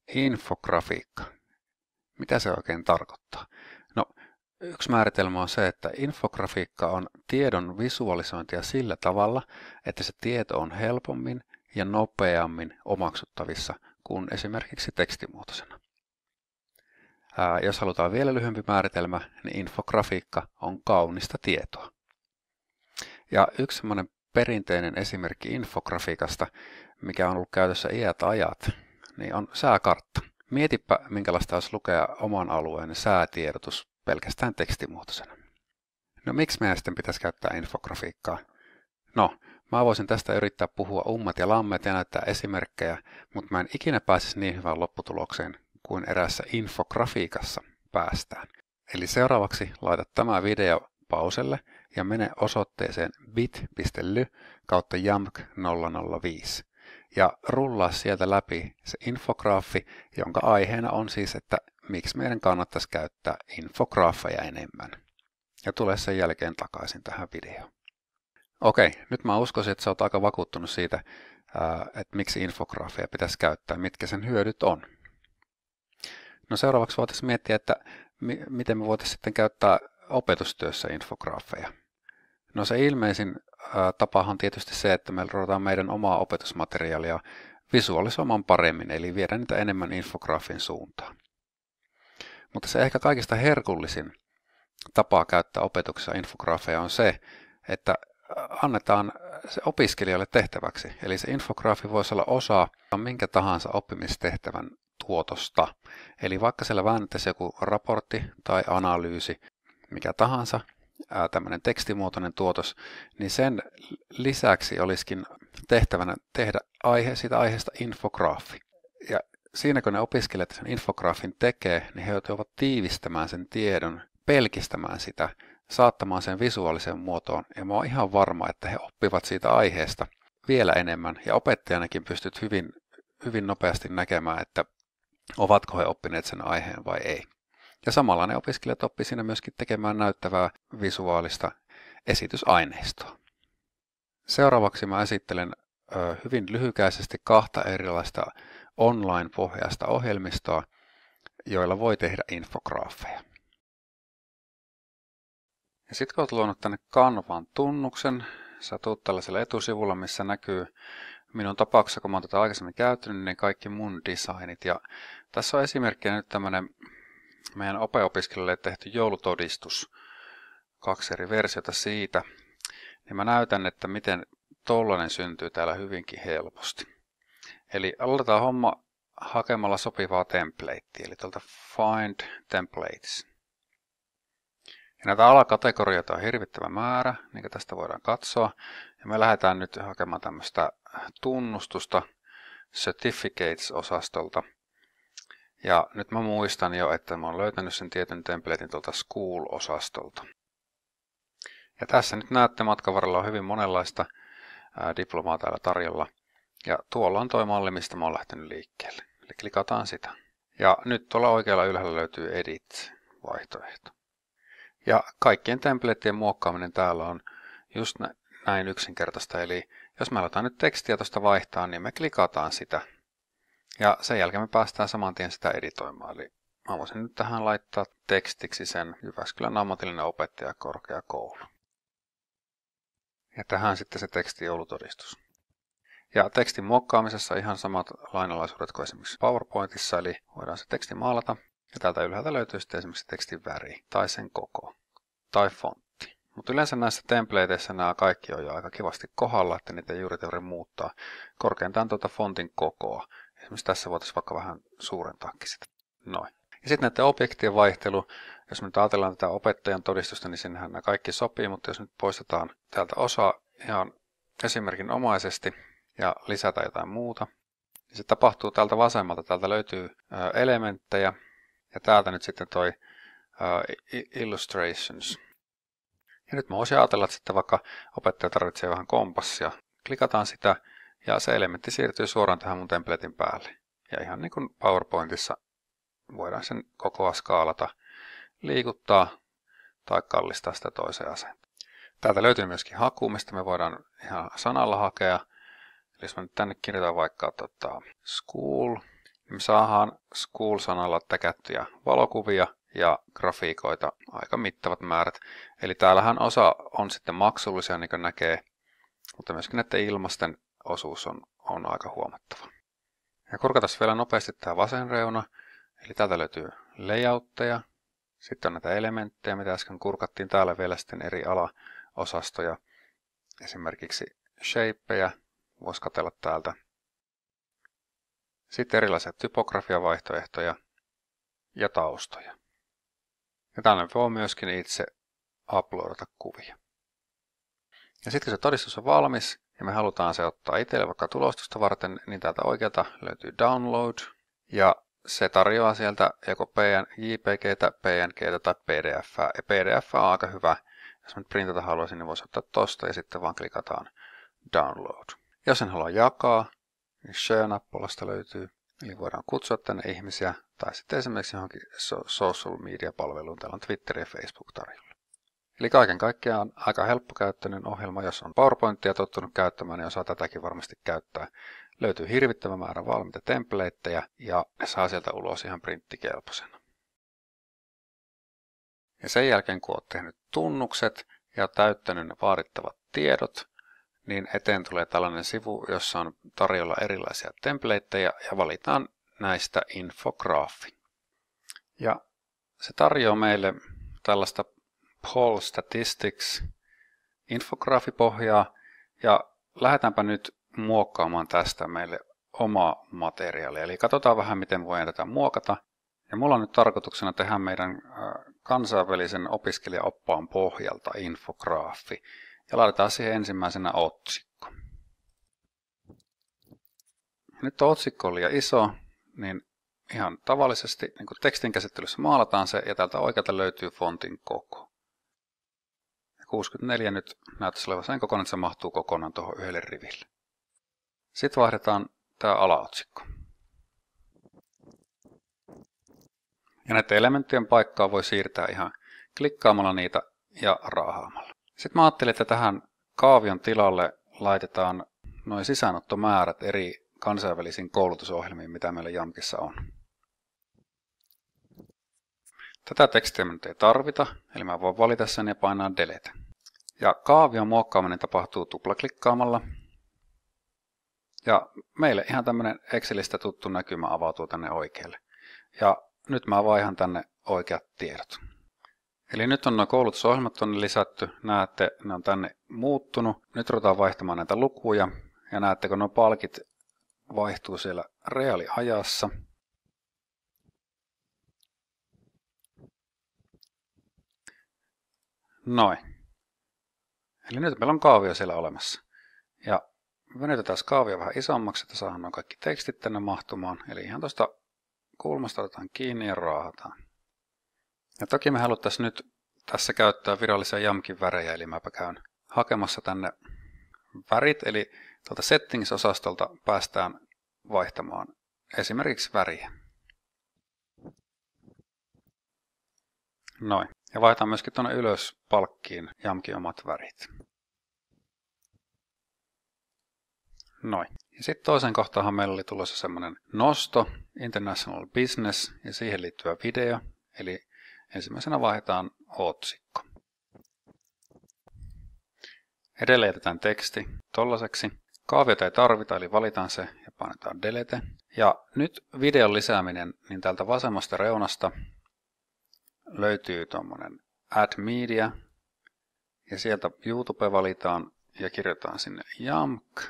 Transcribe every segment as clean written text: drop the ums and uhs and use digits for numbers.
Infografiikka. Mitä se oikein tarkoittaa? No, yksi määritelmä on se, että infografiikka on tiedon visualisointia sillä tavalla, että se tieto on helpommin ja nopeammin omaksuttavissa kuin esimerkiksi tekstimuotoisena. Jos halutaan vielä lyhyempi määritelmä, niin infografiikka on kaunista tietoa. Ja yksi semmoinen perinteinen esimerkki infografiikasta, mikä on ollut käytössä iät ajat, niin on sääkartta. Mietipä, minkälaista olisi lukea oman alueen säätiedotus pelkästään tekstimuotoisena. No miksi meidän sitten pitäisi käyttää infografiikkaa? No, mä voisin tästä yrittää puhua ummat ja lammet ja näyttää esimerkkejä, mutta mä en ikinä pääsisi niin hyvään lopputulokseen kuin eräässä infografiikassa päästään. Eli seuraavaksi laita tämä video pauselle ja mene osoitteeseen bit.ly/jamk005 ja rullaa sieltä läpi se infograafi, jonka aiheena on siis, että miksi meidän kannattaisi käyttää infograafeja enemmän. Ja tule sen jälkeen takaisin tähän videoon. Okei, nyt mä uskoisin, että sä oot aika vakuuttunut siitä, että miksi infograafeja pitäisi käyttää, mitkä sen hyödyt on. No seuraavaksi voitaisiin miettiä, että miten me voitaisiin sitten käyttää opetustyössä infograafeja. No se ilmeisin tapahan on tietysti se, että me ruvetaan meidän omaa opetusmateriaalia visualisoimaan paremmin, eli viedä niitä enemmän infograafin suuntaan. Mutta se ehkä kaikista herkullisin tapa käyttää opetuksessa infograafeja on se, että annetaan se opiskelijalle tehtäväksi. Eli se infograafi voisi olla osa minkä tahansa oppimistehtävän tuotosta. Eli vaikka siellä väännettäisiin joku raportti tai analyysi, mikä tahansa, tämmöinen tekstimuotoinen tuotos, niin sen lisäksi olisikin tehtävänä tehdä siitä aiheesta infograafi. Ja siinä kun ne opiskelijat sen infograafin tekee, niin he joutuvat tiivistämään sen tiedon, pelkistämään sitä, saattamaan sen visuaaliseen muotoon. Ja mä oon ihan varma, että he oppivat siitä aiheesta vielä enemmän. Ja opettajanakin pystyt hyvin nopeasti näkemään, että ovatko he oppineet sen aiheen vai ei. Ja samalla ne opiskelijat oppivat siinä myöskin tekemään näyttävää visuaalista esitysaineistoa. Seuraavaksi mä esittelen hyvin lyhykäisesti 2 erilaista online-pohjaista ohjelmistoa, joilla voi tehdä infograafeja. Ja sitten kun olet luonut tänne Canvan tunnuksen, sä tuut tällaisella etusivulla, missä näkyy minun tapauksessa, kun mä oon tätä aikaisemmin käyttänyt, niin kaikki mun designit. Ja tässä on esimerkkinä nyt tämmöinen meidän opeopiskelijoille tehty joulutodistus, 2 eri versiota siitä. Ja mä näytän, että miten tollainen syntyy täällä hyvinkin helposti. Eli aloitetaan homma hakemalla sopivaa templatea, eli tuolta Find Templates. Ja näitä alakategorioita on hirvittävä määrä, niin kuin tästä voidaan katsoa. Ja me lähdetään nyt hakemaan tämmöistä tunnustusta Certificates-osastolta. Ja nyt mä muistan jo, että mä oon löytänyt sen tietyn templatein tuolta School-osastolta. Ja tässä nyt näette, matkan varrella on hyvin monenlaista diplomaa täällä tarjolla. Ja tuolla on tuo malli, mistä mä oon lähtenyt liikkeelle. Eli klikataan sitä. Ja nyt tuolla oikealla ylhäällä löytyy Edit-vaihtoehto. Ja kaikkien templateien muokkaaminen täällä on just näin yksinkertaista. Eli jos me aletaan nyt tekstiä tuosta vaihtaa, niin me klikataan sitä. Ja sen jälkeen me päästään saman tien sitä editoimaan. Eli mä voisin nyt tähän laittaa tekstiksi sen Jyväskylän ammatillinen opettajakorkeakoulu. Ja tähän sitten se teksti joulutodistus. Ja tekstin muokkaamisessa ihan samat lainalaisuudet kuin esimerkiksi PowerPointissa, eli voidaan se teksti maalata. Ja täältä ylhäältä löytyy sitten esimerkiksi tekstin väri, tai sen koko, tai fontti. Mutta yleensä näissä templateissa nämä kaikki on jo aika kivasti kohdalla, että niitä ei juuri tarvitse muuttaa. Korkeintaan tuota fontin kokoa. Esimerkiksi tässä voitaisiin vaikka vähän suurentaakin sitä. Noin. Ja sitten näiden objektien vaihtelu. Jos me nyt ajatellaan tätä opettajan todistusta, niin sinnehän nämä kaikki sopii, mutta jos nyt poistetaan täältä osa ihan esimerkinomaisesti ja lisätään jotain muuta, niin se tapahtuu täältä vasemmalta. Täältä löytyy elementtejä ja täältä nyt sitten toi illustrations. Ja nyt mä voisin ajatella, että sitten vaikka opettaja tarvitsee vähän kompassia. Klikataan sitä ja se elementti siirtyy suoraan tähän mun templatein päälle. Ja ihan niin kuin PowerPointissa voidaan sen kokoa skaalata, liikuttaa tai kallistaa sitä toiseen asentoon. Täältä löytyy myöskin haku, mistä me voidaan ihan sanalla hakea. Eli jos mä nyt tänne kirjoitan vaikka school, Me saadaan School-sanalla täkättyjä valokuvia ja grafiikoita aika mittavat määrät. Eli täällähän osa on sitten maksullisia, niin kuin näkee, mutta myöskin näiden ilmaisten osuus on aika huomattava. Ja kurkataan vielä nopeasti tämä vasen reuna. Eli täältä löytyy layoutteja. Sitten on näitä elementtejä, mitä äsken kurkattiin. Täällä vielä sitten eri alaosastoja. Esimerkiksi shapeja voisi katsella täältä. Sitten erilaisia typografiavaihtoehtoja ja taustoja. Ja tänne voi myöskin itse uploadata kuvia. Ja sitten kun se todistus on valmis ja me halutaan se ottaa itselle vaikka tulostusta varten, niin täältä oikealta löytyy download. Ja se tarjoaa sieltä joko JPGtä, PNGtä tai PDF:ää. Ja PDF on aika hyvä. Jos nyt printata haluaisin, niin voisi ottaa tosta ja sitten vaan klikataan download. Jos sen haluaa jakaa, niin share-nappulasta löytyy. Eli voidaan kutsua tänne ihmisiä tai sitten esimerkiksi johonkin social media-palveluun. Täällä on Twitter ja Facebook tarjolla. Eli kaiken kaikkiaan on aika helppokäyttöinen ohjelma. Jos on PowerPointia tottunut käyttämään, niin osaa tätäkin varmasti käyttää. Löytyy hirvittävä määrä valmiita templateja ja ne saa sieltä ulos ihan printtikelpoisena. Ja sen jälkeen kun olet tehnyt tunnukset ja täyttänyt ne vaadittavat tiedot, niin eteen tulee tällainen sivu, jossa on tarjolla erilaisia templateja ja valitaan näistä infograafi. Ja se tarjoaa meille tällaista Poll Statistics infograafipohjaa ja lähdetäänpä nyt muokkaamaan tästä meille omaa materiaalia. Eli katsotaan vähän, miten voidaan tätä muokata. Ja mulla on nyt tarkoituksena tehdä meidän kansainvälisen opiskelijaoppaan pohjalta infograafi. Ja laitetaan siihen ensimmäisenä otsikko. Nyt otsikko on liian iso, niin ihan tavallisesti niin kuin tekstin käsittelyssä maalataan se ja täältä oikealta löytyy fontin koko. Ja 64 nyt näyttäisi olevan sen kokonaan, että se mahtuu kokonaan tuohon yhdelle riville. Sitten vaihdetaan tämä alaotsikko. Ja näiden elementtien paikkaa voi siirtää ihan klikkaamalla niitä ja raahaamalla. Sitten mä ajattelin, että tähän kaavion tilalle laitetaan noin sisäänottomäärät eri kansainvälisiin koulutusohjelmiin, mitä meillä Jamkissa on. Tätä tekstiä me nyt ei tarvita, eli mä voin valita sen ja painaa delete. Ja kaavion muokkaaminen tapahtuu tuplaklikkaamalla. Ja meille ihan tämmöinen Excelistä tuttu näkymä avautuu tänne oikealle. Ja nyt mä vaihan tänne oikeat tiedot. Eli nyt on nuo koulutusohjelmat tonne lisätty. Näette, ne on tänne muuttunut. Nyt ruvetaan vaihtamaan näitä lukuja. Ja näette, kun nuo palkit vaihtuu siellä reaaliajassa. Noin. Eli nyt meillä on kaavio siellä olemassa. Ja venytetään kaavio vähän isommaksi, että saadaan nuo kaikki tekstit tänne mahtumaan. Eli ihan tuosta kulmasta otetaan kiinni ja raahataan. Ja toki me haluttaisiin nyt tässä käyttää virallisia Jamkin värejä, eli mäpä käyn hakemassa tänne värit, eli tuolta Settings-osastolta päästään vaihtamaan esimerkiksi väriä. Noin. Ja vaihdetaan myöskin tuonne ylös palkkiin Jamkin omat värit. Noin. Ja sitten toisen kohtaan meillä oli tulossa semmoinen nosto, International Business ja siihen liittyvä video. Eli ensimmäisenä vaihdetaan otsikko. Edelleen jätetään teksti tollaiseksi. Kaaviota ei tarvita, eli valitaan se ja painetaan delete. Ja nyt videon lisääminen, niin täältä vasemmasta reunasta löytyy tuommoinen Add Media. Ja sieltä YouTube valitaan ja kirjoitetaan sinne Jamk.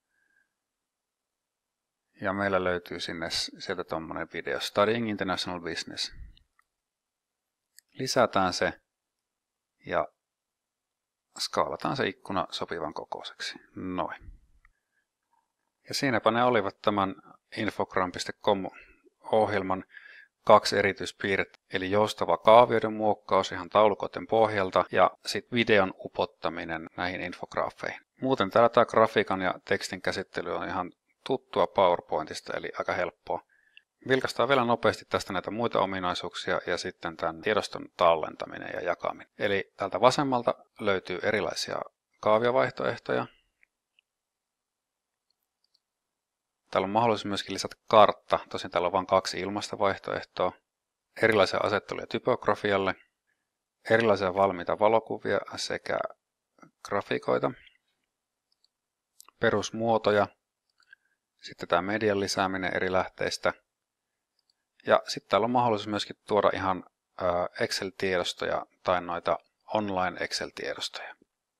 Ja meillä löytyy sieltä tuommoinen video Studying International Business. Lisätään se ja skaalataan se ikkuna sopivan kokoiseksi. Noin. Ja siinäpä ne olivat tämän infogram.com-ohjelman kaksi erityispiirrettä, eli joustava kaavioiden muokkaus ihan taulukoiden pohjalta ja sitten videon upottaminen näihin infograafeihin. Muuten täällä tämä grafiikan ja tekstin käsittely on ihan tuttua PowerPointista, eli aika helppoa. Vilkaistaan vielä nopeasti tästä näitä muita ominaisuuksia ja sitten tämän tiedoston tallentaminen ja jakaminen. Eli täältä vasemmalta löytyy erilaisia kaaviavaihtoehtoja. Täällä on mahdollisuus myöskin lisätä kartta, tosin täällä on vain 2 ilmaista vaihtoehtoa, erilaisia asetteluja typografialle, erilaisia valmiita valokuvia sekä grafiikoita, perusmuotoja, sitten tämä median lisääminen eri lähteistä. Ja sitten täällä on mahdollisuus myöskin tuoda ihan Excel-tiedostoja tai noita online Excel-tiedostoja.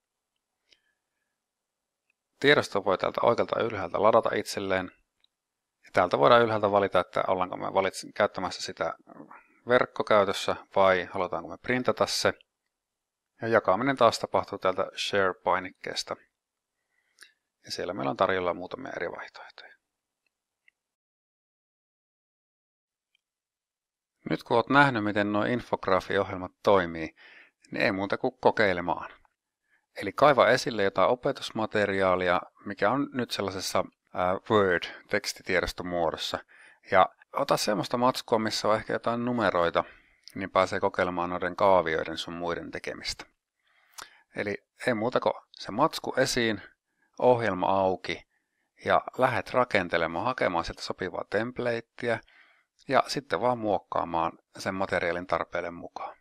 Tiedosto voi täältä oikealta ylhäältä ladata itselleen. Ja täältä voidaan ylhäältä valita, että ollaanko me käyttämässä sitä verkkokäytössä vai halutaanko me printata se. Ja jakaminen taas tapahtuu täältä Share-painikkeesta. Ja siellä meillä on tarjolla muutamia eri vaihtoehtoja. Nyt kun olet nähnyt, miten nuo infograafiohjelmat toimii, niin ei muuta kuin kokeilemaan. Eli kaiva esille jotain opetusmateriaalia, mikä on nyt sellaisessa Word-tekstitiedostomuodossa. Ja ota semmoista matskua, missä on ehkä jotain numeroita, niin pääsee kokeilemaan noiden kaavioiden sun muiden tekemistä. Eli ei muuta kuin se matsku esiin, ohjelma auki ja lähdet rakentelemaan, hakemaan sieltä sopivaa templateä ja sitten vaan muokkaamaan sen materiaalin tarpeiden mukaan.